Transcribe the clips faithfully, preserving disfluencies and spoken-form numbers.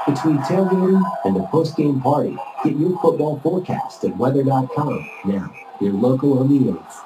Between tailgating and the post-game party, get your football forecast at weather dot com. Now, your local on the eighth.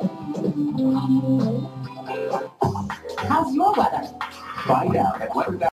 How's your weather? Find out at weather dot com.